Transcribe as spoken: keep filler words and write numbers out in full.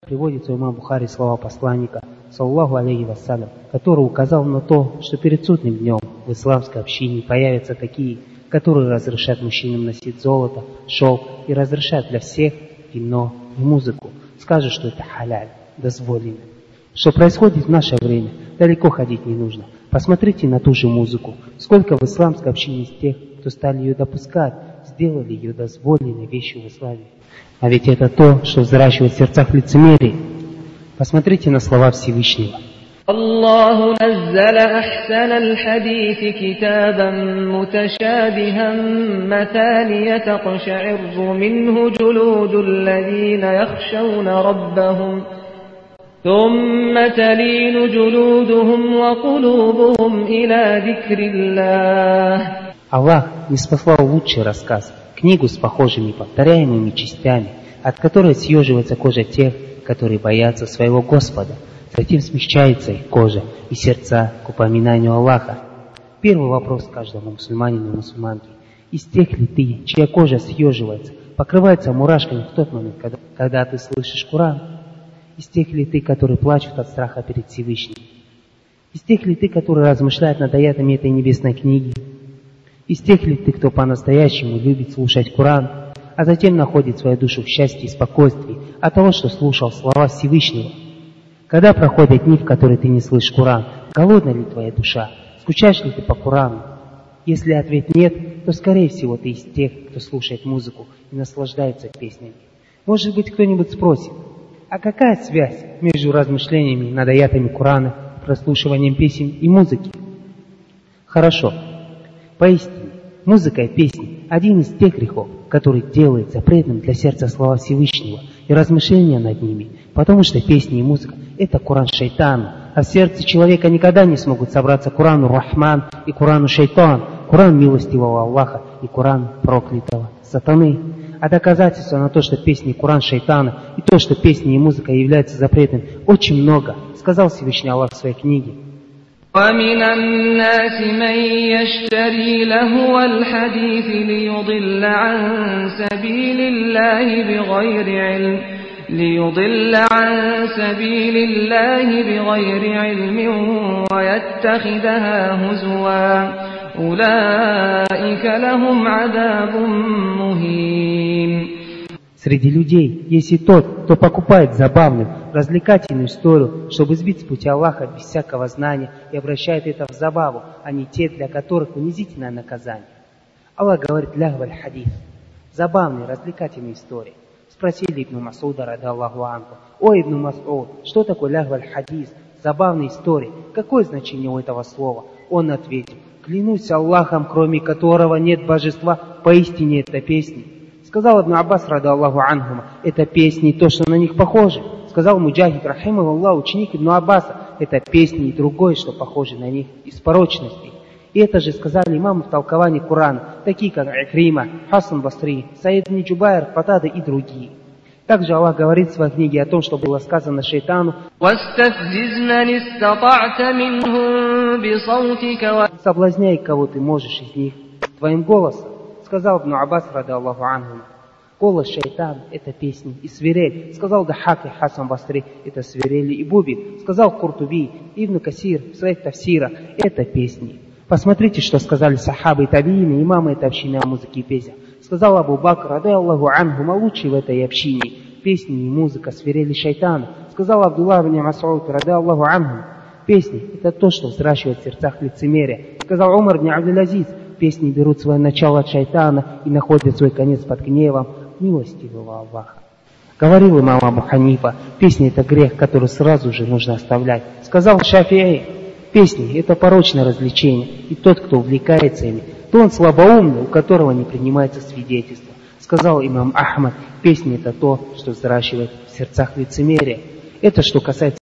Приводится у имама Бухари слова посланника, саллаллаху алейхи вассалям, который указал на то, что перед судным днем в исламской общине появятся такие, которые разрешат мужчинам носить золото, шелк и разрешат для всех вино и музыку. Скажут, что это халяль, дозволено. Что происходит в наше время, далеко ходить не нужно. Посмотрите на ту же музыку. Сколько в исламской общине из тех, кто стали ее допускать, сделали ее дозволенной вещью в исламе. А ведь это то, что взращивает в сердцах лицемерие. Посмотрите на слова Всевышнего. Аллаху наззаля ахсана аль-хадиси китабан муташабихан матания тaqшa'irru минху джулуду аллазина яхшауна раббахум ثم تلين جلودهم وقلوبهم إلى ذكر الله. Аллах не спаслал лучший рассказ, книгу с похожими повторяемыми частями, от которой съеживается кожа тех, которые боятся своего Господа. Затем смягчается их кожа и сердца к упоминанию Аллаха. Первый вопрос каждому мусульманину и мусульманке. Из тех ли ты, чья кожа съеживается, покрывается мурашками в тот момент, когда, когда ты слышишь Коран? Из тех ли ты, которые плачут от страха перед Всевышним? Из тех ли ты, которые размышляют над аятами этой небесной книги? Из тех ли ты, кто по-настоящему любит слушать Коран, а затем находит свою душу в счастье и спокойствии от того, что слушал слова Всевышнего? Когда проходят дни, в которые ты не слышишь Коран, голодна ли твоя душа? Скучаешь ли ты по Корану? Если ответ нет, то, скорее всего, ты из тех, кто слушает музыку и наслаждается песнями. Может быть, кто-нибудь спросит, а какая связь между размышлениями над аятами Корана, прослушиванием песен и музыки? Хорошо. Поистине, музыка и песни – один из тех грехов, который делает запретным для сердца слова Всевышнего и размышления над ними, потому что песни и музыка – это Коран шайтана, а в сердце человека никогда не смогут собраться Корану Рахман и Корану Шайтан, Коран милостивого Аллаха и Коран проклятого сатаны. А доказательства на то, что песни и Коран шайтана, и то, что песни и музыка являются запретным, очень много, сказал Всевышний Аллах в своей книге. وَمِنَ النَّاسِ مَن يَشْتَرِي لَهْوَ الْحَدِيثِ لِيُضِلَّ عَن سَبِيلِ اللَّهِ بِغَيْرِ عِلْمٍ لِيُضِلَّ عَن سَبِيلِ اللَّهِ بِغَيْرِ عِلْمٍ وَيَتَّخِذَهَا هُزُوًا أُولَئِكَ لَهُمْ عَذَابٌ مُهِينٌ. Среди людей есть и тот, кто покупает забавную, развлекательную историю, чтобы сбить с пути Аллаха без всякого знания и обращает это в забаву, а не те, для которых унизительное наказание. Аллах говорит «Лягваль хадис» – забавные, развлекательные истории. Спросили Ибн Масуда, ради Аллаху анху: «О, Ибн Масуд, что такое лягваль хадис, забавные истории? Какое значение у этого слова?» Он ответил: «Клянусь Аллахом, кроме которого нет божества, поистине это песни». Сказал Ибн Аббас, ради Аллаху анхума: «Это песни и то, что на них похоже». Сказал Муджахид, рахимаху Аллах, ученик Ибн Аббаса: «Это песни и другое, что похоже на них из порочности». И это же сказали имамы в толковании Корана, такие как Икрима, Хасан Басри, Саид ибн Джубайр, Катада и другие. Также Аллах говорит в своей книге о том, что было сказано шайтану: «Соблазняй, кого ты можешь из них твоим голосом». Сказал Ибн Аббас, ради Аллаху анху: «Голос шайтан – это песни и свирель». Сказал Дахак и Хасан Басри: «Это свирели и бубен». Сказал Куртуби, Ибн Касир в своих тафсирах: «Это песни». Посмотрите, что сказали сахабы и табиины, имамы этой общины о музыке и песнях. Сказал Абу Бакр, ради Аллаху анху, лучший в этой общине: «Песни и музыка свирели шайтана». Сказал Абдуллах ибн Мас'уд, ради Аллаху анху: «Песни – это то, что взращивает в сердцах лицемерия». Сказал Умар ибн Абдул-Азиз: «Песни берут свое начало от шайтана и находят свой конец под гневом милостивого Аллаха». Говорил имам Абу Ханифа: «Песни – это грех, который сразу же нужно оставлять». Сказал Шафи'и: «Песни – это порочное развлечение, и тот, кто увлекается ими, то он слабоумный, у которого не принимается свидетельство». Сказал имам Ахмад: «Песни – это то, что взращивает в сердцах лицемерия». Это что касается